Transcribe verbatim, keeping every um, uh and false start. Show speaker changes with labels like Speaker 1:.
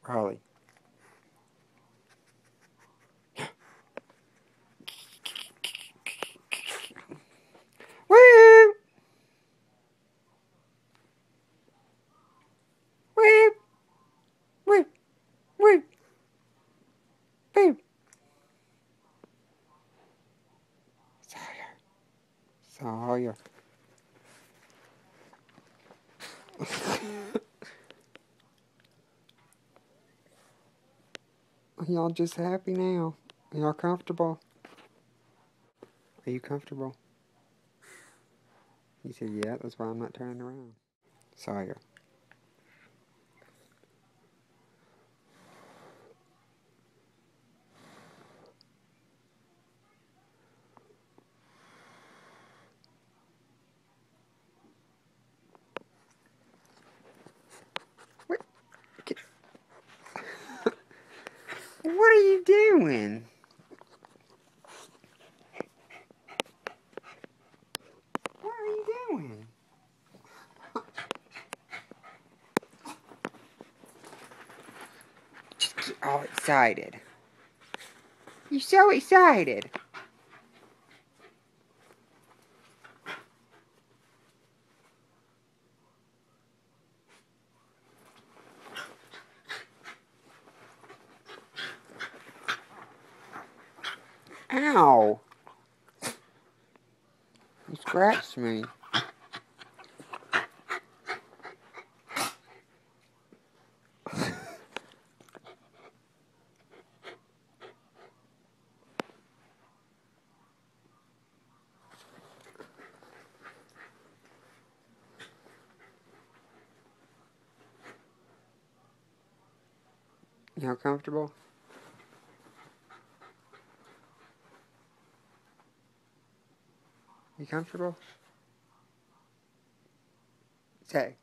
Speaker 1: Raleigh. Woo! Woo! Woo! Woo! Boo! Sawyer. Sawyer. Are y'all just happy now? Are y'all comfortable? Are you comfortable? He said, yeah, that's why I'm not turning around. Sawyer. What? What are you doing? What are you doing? Just get all excited. You're so excited. Ow! You scratched me. Y'all comfortable? You comfortable? Say.